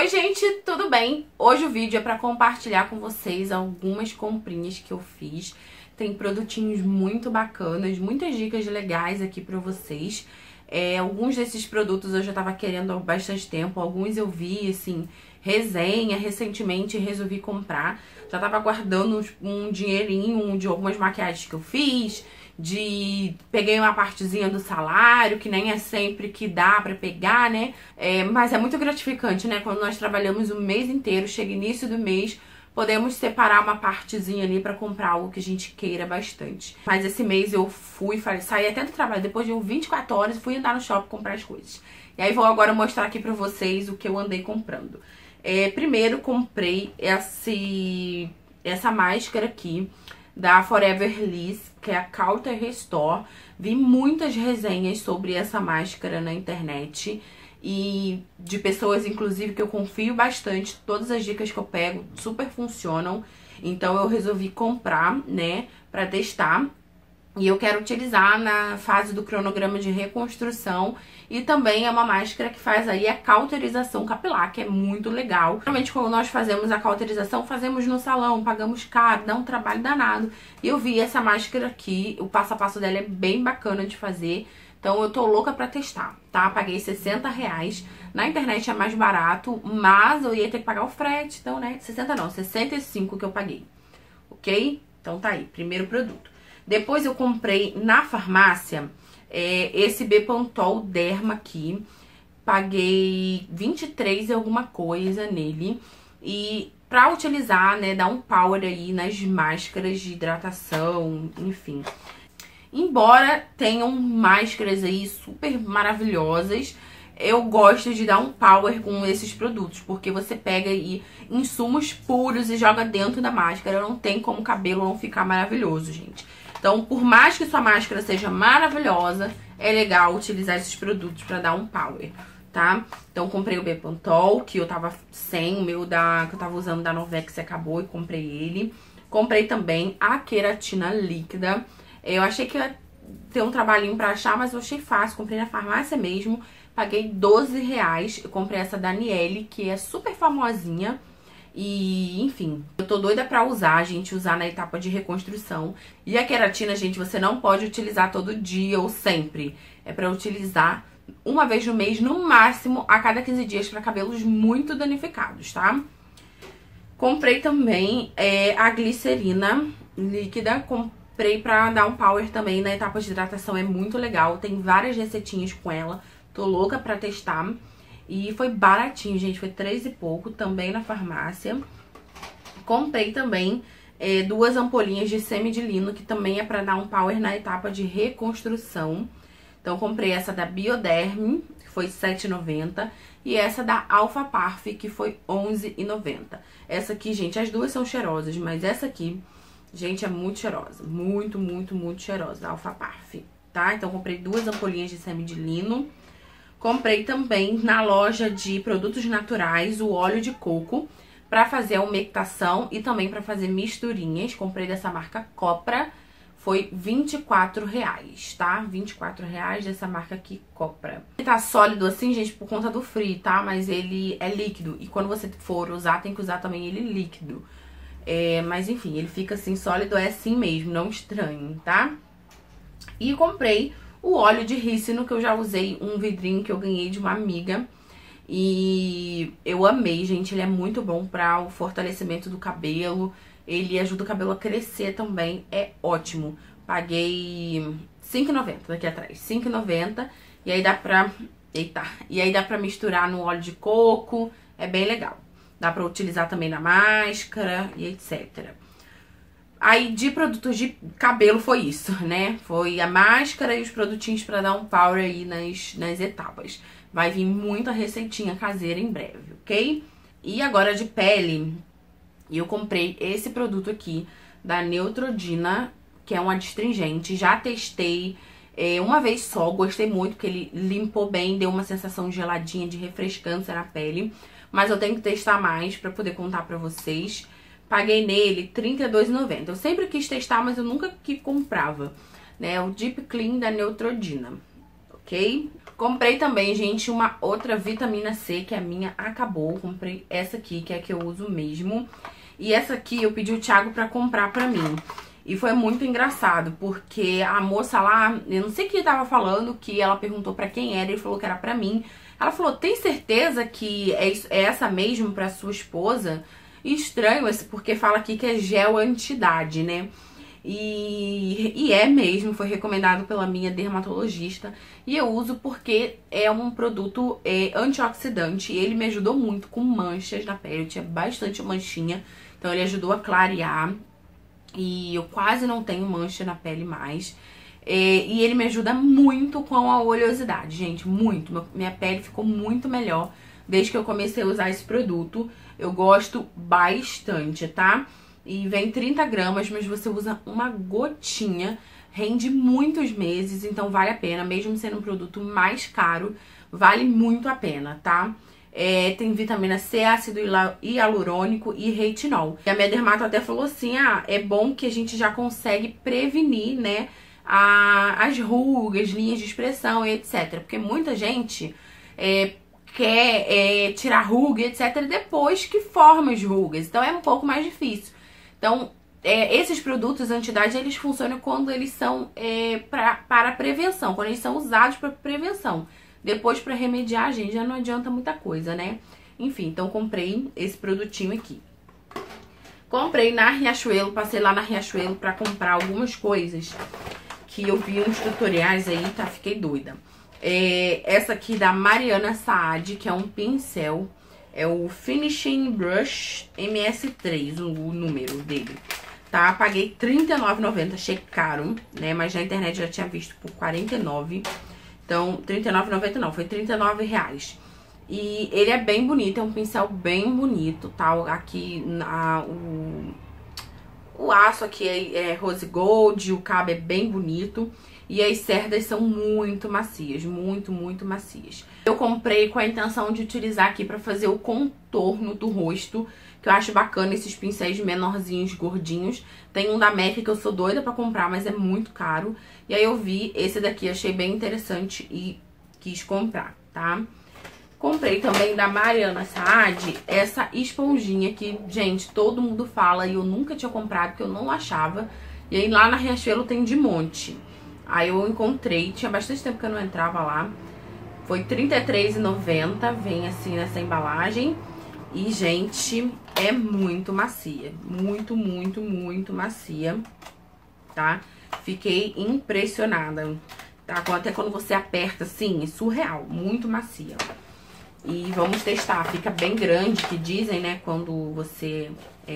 Oi gente, tudo bem? Hoje o vídeo é para compartilhar com vocês algumas comprinhas que eu fiz. Tem produtinhos muito bacanas, muitas dicas legais aqui para vocês. Alguns desses produtos eu já tava querendo há bastante tempo, alguns eu vi, assim, resenha recentemente e resolvi comprar. Já tava guardando um dinheirinho de algumas maquiagens que eu fiz, peguei uma partezinha do salário, que nem é sempre que dá pra pegar, né? Mas é muito gratificante, né? Quando nós trabalhamos o mês inteiro, chega início do mês, podemos separar uma partezinha ali pra comprar algo que a gente queira bastante. Mas esse mês eu saí até do trabalho, depois de 24 horas, fui andar no shopping comprar as coisas. E aí vou agora mostrar aqui pra vocês o que eu andei comprando. Primeiro comprei essa máscara aqui da Forever Liss, que é a Counter Restore. Vi muitas resenhas sobre essa máscara na internet e de pessoas, inclusive, que eu confio bastante. Todas as dicas que eu pego super funcionam. Então eu resolvi comprar, né, pra testar. E eu quero utilizar na fase do cronograma de reconstrução. E também é uma máscara que faz aí a cauterização capilar, que é muito legal. Geralmente quando nós fazemos a cauterização, fazemos no salão, pagamos caro, dá um trabalho danado. E eu vi essa máscara aqui, o passo a passo dela é bem bacana de fazer. Então eu tô louca pra testar, tá? Paguei R$60. Na internet é mais barato, mas eu ia ter que pagar o frete. Então, né, 60 não, 65 que eu paguei. Ok? Então tá aí, primeiro produto. Depois eu comprei na farmácia esse Bepantol Derma aqui. Paguei 23 e alguma coisa nele. E pra utilizar, né, dar um power aí nas máscaras de hidratação, enfim. Embora tenham máscaras aí super maravilhosas, eu gosto de dar um power com esses produtos, porque você pega aí insumos puros e joga dentro da máscara. Não tem como o cabelo não ficar maravilhoso, gente. Então, por mais que sua máscara seja maravilhosa, é legal utilizar esses produtos pra dar um power, tá? Então, comprei o Bepantol, que eu tava sem, o meu que eu tava usando da Novex acabou e comprei ele. Comprei também a queratina líquida. Eu achei que ia ter um trabalhinho pra achar, mas eu achei fácil. Comprei na farmácia mesmo, paguei R$12. Eu comprei essa da Niele, que é super famosinha. E, enfim, eu tô doida pra usar, gente, usar na etapa de reconstrução. E a queratina, gente, você não pode utilizar todo dia ou sempre. É pra utilizar uma vez no mês, no máximo, a cada 15 dias pra cabelos muito danificados, tá? Comprei também a glicerina líquida, comprei pra dar um power também na etapa de hidratação, é muito legal. Tem várias receitinhas com ela, tô louca pra testar. E foi baratinho, gente, foi 3 e pouco, também na farmácia. Comprei também 2 ampolinhas de semi-de-lino, que também é pra dar um power na etapa de reconstrução. Então, comprei essa da Bioderm, que foi R$7,90. E essa da Alpha Parf, que foi R$11,90. Essa aqui, gente, as duas são cheirosas, mas essa aqui, gente, é muito cheirosa. Muito, muito, muito cheirosa, a Alpha Parf, tá? Então, comprei 2 ampolinhas de semi-de-lino. Comprei também na loja de produtos naturais o óleo de coco pra fazer a umectação e também pra fazer misturinhas. Comprei dessa marca Copra, foi R$24, tá? R$24 dessa marca aqui, Copra. Ele tá sólido assim, gente, por conta do frio, tá? Mas ele é líquido e quando você for usar, tem que usar também ele líquido. Mas enfim, ele fica assim, sólido, é assim mesmo, não estranho, tá? E comprei o óleo de rícino, que eu já usei um vidrinho que eu ganhei de uma amiga. E eu amei, gente. Ele é muito bom para o fortalecimento do cabelo. Ele ajuda o cabelo a crescer também. É ótimo. Paguei R$5,90 daqui atrás. R$5,90. E aí dá pra... Eita! E aí dá pra misturar no óleo de coco. É bem legal. Dá pra utilizar também na máscara e etc. Aí, de produtos de cabelo foi isso, né? Foi a máscara e os produtinhos pra dar um power aí nas etapas. Vai vir muita receitinha caseira em breve, ok? E agora de pele, eu comprei esse produto aqui da Neutrogena, que é um adstringente. Já testei uma vez só, gostei muito, porque ele limpou bem, deu uma sensação geladinha, de refrescância na pele. Mas eu tenho que testar mais pra poder contar pra vocês. Paguei nele R$32,90. Eu sempre quis testar, mas eu nunca que comprava, né? O Deep Clean da Neutrogena, ok? Comprei também, gente, uma outra vitamina C, que a minha acabou. Comprei essa aqui, que é a que eu uso mesmo. E essa aqui eu pedi o Thiago pra comprar pra mim. E foi muito engraçado, porque a moça lá, eu não sei o que tava falando, que ela perguntou pra quem era e falou que era pra mim. Ela falou, tem certeza que é essa mesmo pra sua esposa? E estranho, porque fala aqui que é gel anti-idade, né? E é mesmo, foi recomendado pela minha dermatologista. E eu uso porque é um produto antioxidante. E ele me ajudou muito com manchas na pele, eu tinha bastante manchinha. Então ele ajudou a clarear. E eu quase não tenho mancha na pele mais. E ele me ajuda muito com a oleosidade, gente, muito. Minha pele ficou muito melhor desde que eu comecei a usar esse produto. Eu gosto bastante, tá? E vem 30 gramas, mas você usa uma gotinha, rende muitos meses, então vale a pena, mesmo sendo um produto mais caro, vale muito a pena, tá? Tem vitamina C, ácido hialurônico e retinol. E a minha dermato até falou assim, é bom que a gente já consegue prevenir, né, as rugas, linhas de expressão e etc. Porque muita gente quer tirar ruga, etc, depois que forma as rugas, então é um pouco mais difícil. Então, esses produtos anti-idade, eles funcionam quando eles são para prevenção, quando eles são usados para prevenção. Depois, para remediar, gente, já não adianta muita coisa, né? Enfim, então comprei esse produtinho aqui. Comprei na Riachuelo, passei lá na Riachuelo para comprar algumas coisas que eu vi uns tutoriais aí, tá? Fiquei doida. Essa aqui da Mariana Saad, que é um pincel. É o Finishing Brush MS3, o número dele, tá? Paguei R$39,90, achei caro, né? Mas na internet já tinha visto por R$49. Então, R$39,90 não, foi R$39. E ele é bem bonito, é um pincel bem bonito, tá? Aqui, o aço aqui é rose gold, o cabo é bem bonito. E as cerdas são muito macias, muito, muito macias. Eu comprei com a intenção de utilizar aqui pra fazer o contorno do rosto, que eu acho bacana esses pincéis menorzinhos, gordinhos. Tem um da MAC que eu sou doida pra comprar, mas é muito caro. E aí eu vi esse daqui, achei bem interessante e quis comprar, tá? Comprei também da Mariana Saad essa esponjinha que, gente, todo mundo fala e eu nunca tinha comprado, porque eu não achava. E aí lá na Riachuelo tem de monte. Aí eu encontrei, tinha bastante tempo que eu não entrava lá. Foi R$33,90, vem assim nessa embalagem. E, gente, é muito macia. Muito, muito, muito macia, tá? Fiquei impressionada, tá? Até quando você aperta assim, é surreal, muito macia. E vamos testar, fica bem grande, que dizem, né, quando você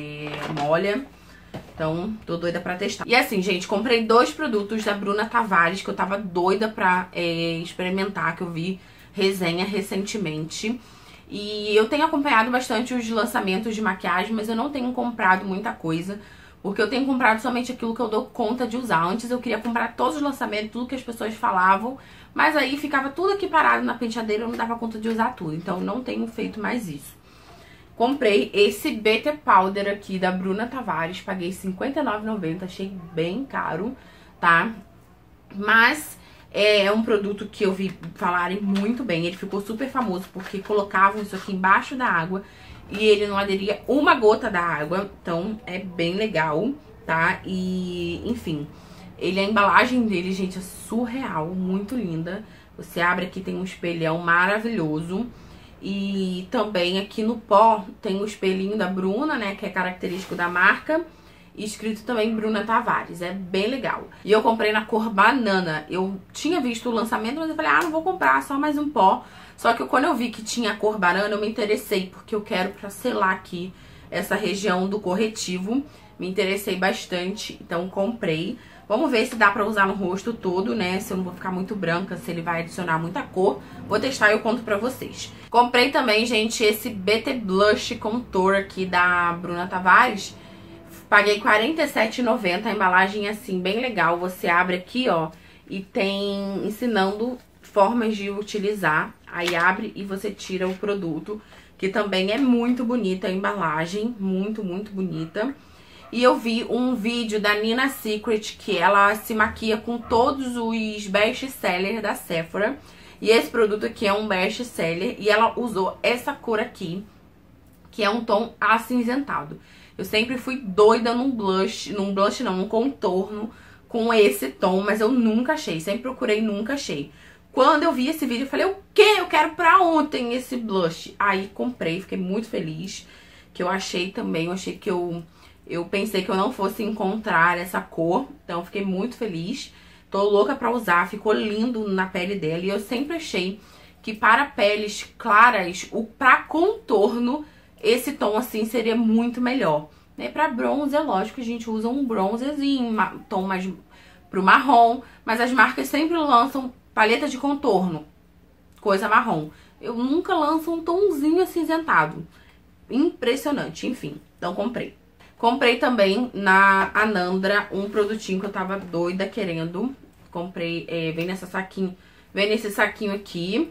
molha. Então, tô doida pra testar. E assim, gente, comprei 2 produtos da Bruna Tavares, que eu tava doida pra experimentar, que eu vi resenha recentemente. E eu tenho acompanhado bastante os lançamentos de maquiagem, mas eu não tenho comprado muita coisa, porque eu tenho comprado somente aquilo que eu dou conta de usar. Antes eu queria comprar todos os lançamentos, tudo que as pessoas falavam, mas aí ficava tudo aqui parado na penteadeira, eu não dava conta de usar tudo. Então, não tenho feito mais isso. Comprei esse Better Powder aqui da Bruna Tavares, paguei R$59,90, achei bem caro, tá? Mas é um produto que eu vi falarem muito bem, ele ficou super famoso porque colocavam isso aqui embaixo da água e ele não aderia uma gota da água, então é bem legal, tá? E, enfim, a embalagem dele, gente, é surreal, muito linda. Você abre aqui, tem um espelhão maravilhoso. E também aqui no pó tem o espelhinho da Bruna, né, que é característico da marca, e escrito também Bruna Tavares, é bem legal. E eu comprei na cor banana, eu tinha visto o lançamento, mas eu falei, não vou comprar, só mais um pó. Só que quando eu vi que tinha a cor banana, eu me interessei, porque eu quero pra selar aqui essa região do corretivo, me interessei bastante, então comprei. Vamos ver se dá pra usar no rosto todo, né? Se eu não vou ficar muito branca, se ele vai adicionar muita cor. Vou testar e eu conto pra vocês. Comprei também, gente, esse BT Blush Contour aqui da Bruna Tavares. Paguei R$47,90, a embalagem assim, bem legal. Você abre aqui, ó, e tem ensinando formas de utilizar. Aí abre e você tira o produto, que também é muito bonita a embalagem, muito, muito bonita. E eu vi um vídeo da Nina Secret, que ela se maquia com todos os best-sellers da Sephora. E esse produto aqui é um best-seller. E ela usou essa cor aqui, que é um tom acinzentado. Eu sempre fui doida num blush não, num contorno com esse tom, mas eu nunca achei. Sempre procurei, nunca achei. Quando eu vi esse vídeo, eu falei, o quê? Eu quero pra ontem esse blush. Aí comprei, fiquei muito feliz. Que eu achei também, eu achei que eu pensei que eu não fosse encontrar essa cor, então fiquei muito feliz. Tô louca pra usar, ficou lindo na pele dela. E eu sempre achei que para peles claras, pra contorno, esse tom assim seria muito melhor. Né? Pra bronzer, lógico, a gente usa um bronzerzinho, tom mais pro marrom. Mas as marcas sempre lançam paleta de contorno, coisa marrom. Eu nunca lanço um tomzinho acinzentado. Impressionante, enfim, então comprei. Comprei também na Anandra um produtinho que eu tava doida querendo. Comprei, vem nesse saquinho aqui.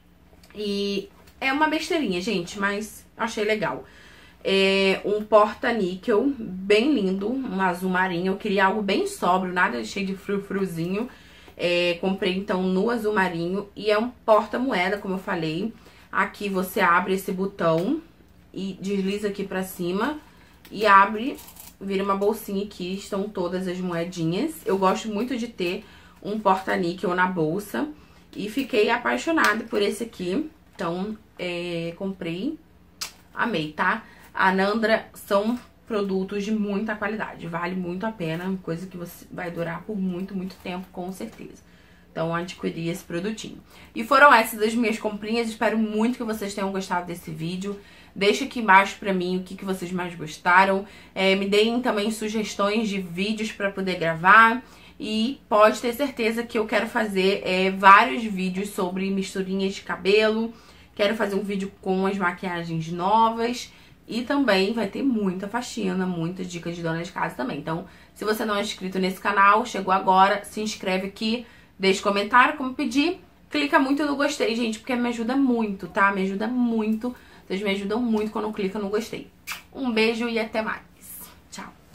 E é uma besteirinha, gente, mas achei legal. É um porta-níquel bem lindo, um azul marinho. Eu queria algo bem sóbrio, nada cheio de frufruzinho. Comprei então no azul marinho. E é um porta-moeda, como eu falei. Aqui você abre esse botão e desliza aqui pra cima. E abre, vira uma bolsinha aqui, estão todas as moedinhas. Eu gosto muito de ter um porta-níquel na bolsa. E fiquei apaixonada por esse aqui. Então, comprei. Amei, tá? A Anandra são produtos de muita qualidade. Vale muito a pena. Coisa que você vai durar por muito, muito tempo, com certeza. Então, adquiri esse produtinho. E foram essas as minhas comprinhas. Espero muito que vocês tenham gostado desse vídeo. Deixa aqui embaixo pra mim o que vocês mais gostaram. Me deem também sugestões de vídeos pra poder gravar. E pode ter certeza que eu quero fazer vários vídeos sobre misturinhas de cabelo. Quero fazer um vídeo com as maquiagens novas. E também vai ter muita faxina, muitas dicas de dona de casa também. Então, se você não é inscrito nesse canal, chegou agora, se inscreve aqui. Deixe comentário, como pedir. Clica muito no gostei, gente, porque me ajuda muito, tá? Me ajuda muito. Vocês me ajudam muito quando clica no gostei. Um beijo e até mais. Tchau.